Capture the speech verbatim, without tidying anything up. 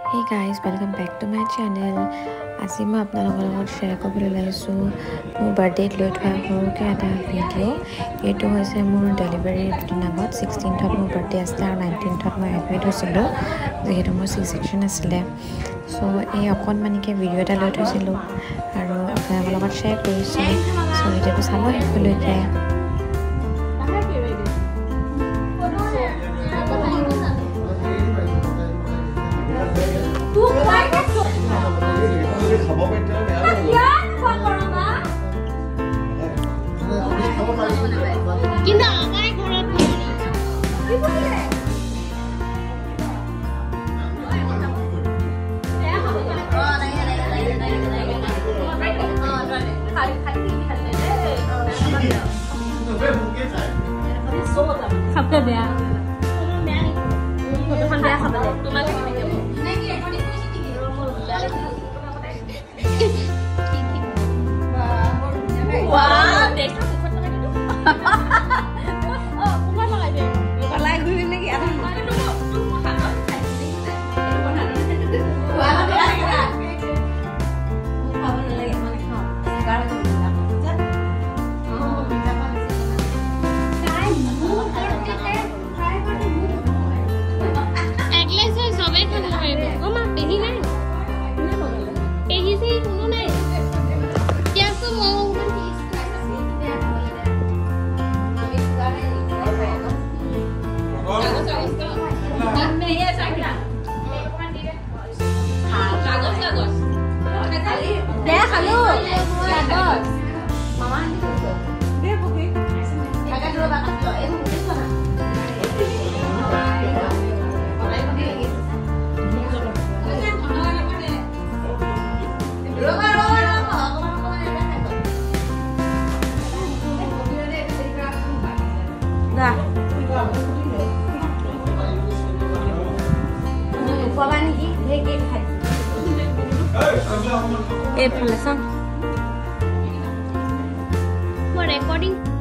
Hey guys, welcome back to my channel. আজি মই আপোনালোকৰ লগত শ্বেয়াৰ কৰিবলৈ ওলাইছোঁ মোৰ বাৰ্থডেত লৈ থোৱা সৰুকৈ এটা ভিডিঅ'। এইটো হৈছে মোৰ ডেলিভাৰীৰ দুদিন আগত ছিক্সটিনথত মোৰ বাৰ্থডে আছিলে আৰু নাইনটিনথত মই এডমিট হৈছিলোঁ যিহেতু মোৰ চি ছেকশ্যন আছিলে। চ' এই অকণমানিকৈ ভিডিঅ' এটা লৈ থৈছিলোঁ আৰু আপোনালোকৰ লগত শ্বেয়াৰ কৰিছোঁ। চ' ভিডিঅ'টো চাব শেষলৈকে। কিন্তু আমাৰ ঘৰত খাবলে বেয়া ফটোখন বেয়া খাবলে তোমাক wow দেখা মুখত লগাই দিও অ কুমাৰ লগাই দে লগাই ঘুৰি নেকি আধা কিন্তু তুমি হাতত খাইছি এইটো বনা কোৱা বেয়া কৰা মোক খাব নালাগে মানে খাও গাৰ হৈ যাব যা অ মিঠা পান কাই মুখ করতে ট্রাই করে মুখ একলে সে সবে খাব পাৰিব ও মা পেহি নাই পেহি সে কোনো নাই কেসো মো recording